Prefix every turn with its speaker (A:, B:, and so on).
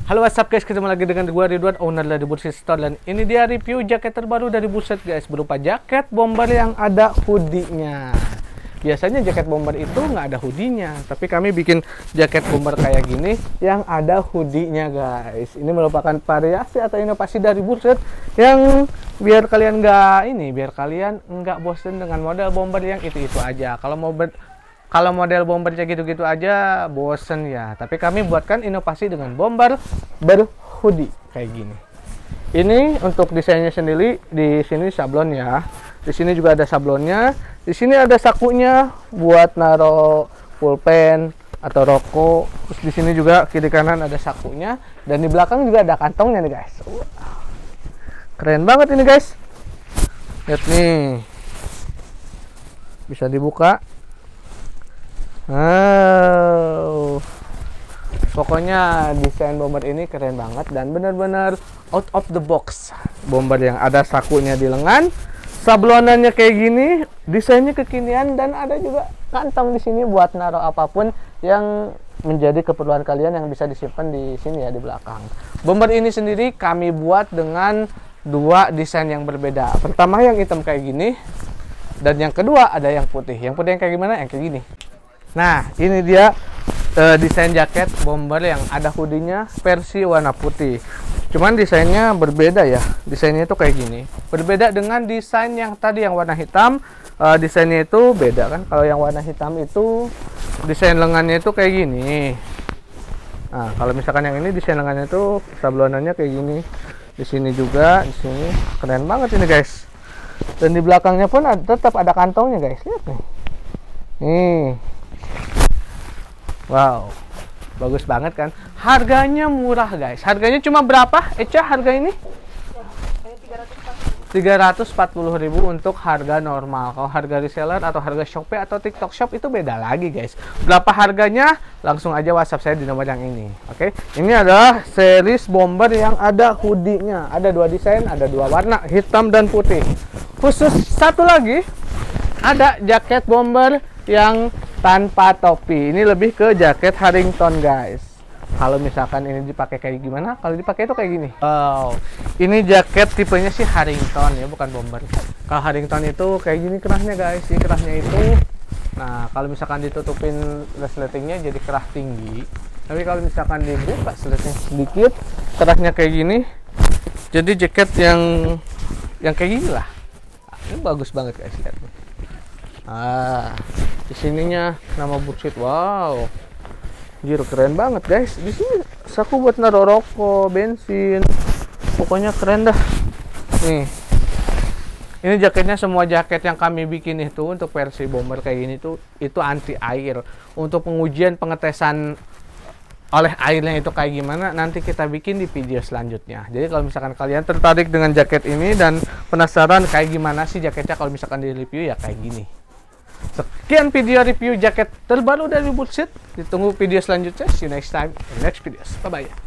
A: Halo WhatsApp guys, ketemu lagi dengan gue Ridwan, owner dari Bursit Store. Dan ini dia review jaket terbaru dari Bursit guys, berupa jaket bomber yang ada hoodie-nya. Biasanya jaket bomber itu nggak ada hoodie-nya, tapi kami bikin jaket bomber kayak gini yang ada hoodie-nya guys. Ini merupakan variasi atau inovasi dari Bursit yang biar kalian nggak bosen dengan model bomber yang itu aja. Kalau model bombernya gitu-gitu aja bosen ya. Tapi kami buatkan inovasi dengan bomber berhoodie kayak gini. Ini untuk desainnya sendiri, di sini sablon ya. Di sini juga ada sablonnya. Di sini ada sakunya buat naro pulpen atau rokok. Terus di sini juga kiri kanan ada sakunya, dan di belakang juga ada kantongnya nih guys. Keren banget ini guys. Lihat nih. Bisa dibuka. Pokoknya desain bomber ini keren banget dan benar-benar out of the box. Bomber yang ada sakunya di lengan, sablonannya kayak gini, desainnya kekinian, dan ada juga kantong di sini buat naruh apapun yang menjadi keperluan kalian yang bisa disimpan di sini ya, di belakang. Bomber ini sendiri kami buat dengan dua desain yang berbeda. Pertama yang hitam kayak gini, dan yang kedua ada yang putih. Yang putih yang kayak gimana? Yang kayak gini. Nah, ini dia desain jaket bomber yang ada hoodie-nya versi warna putih. Cuman desainnya berbeda ya. Desainnya itu kayak gini. Berbeda dengan desain yang tadi yang warna hitam. Desainnya itu beda kan. Kalau yang warna hitam itu desain lengannya itu kayak gini. Nah, kalau misalkan yang ini desain lengannya itu sablonannya kayak gini. Di sini juga, di sini keren banget ini guys. Dan di belakangnya pun tetap ada kantongnya guys. Lihat nih. Nih. Wow, bagus banget kan? Harganya murah guys. Harganya cuma berapa? Eca, harga ini? 340.000 untuk harga normal. Kalau harga reseller atau harga Shopee atau TikTok Shop itu beda lagi guys. Berapa harganya? Langsung aja WhatsApp saya di nomor yang ini. Oke. Ini adalah series bomber yang ada hoodie-nya. Ada dua desain, ada dua warna, hitam dan putih. Khusus satu lagi, ada jaket bomber yang tanpa topi. Ini lebih ke jaket Harrington guys. Kalau misalkan ini dipakai kayak gimana? Kalau dipakai itu kayak gini. Wow, ini jaket tipenya sih Harrington ya, bukan bomber. Kalau Harrington itu kayak gini kerahnya guys. Ini kerahnya itu, nah kalau misalkan ditutupin resletingnya jadi kerah tinggi. Tapi kalau misalkan dibuka resleting sedikit, kerahnya kayak gini. Jadi jaket yang kayak gini lah. Ini bagus banget guys, lihat nih. Di sininya nama Bursit. Wow, anjir keren banget guys. Di sini saku buat naruh rokok, bensin, pokoknya keren dah. Nih, ini jaketnya, semua jaket yang kami bikin itu untuk versi bomber kayak gini tuh itu anti air. Untuk pengujian pengetesan oleh airnya itu kayak gimana, nanti kita bikin di video selanjutnya. Jadi kalau misalkan kalian tertarik dengan jaket ini dan penasaran kayak gimana sih jaketnya kalau misalkan di review, ya kayak gini. Sekian video review jaket terbaru dari Bursit. Ditunggu video selanjutnya. See you next time in next videos. Bye bye.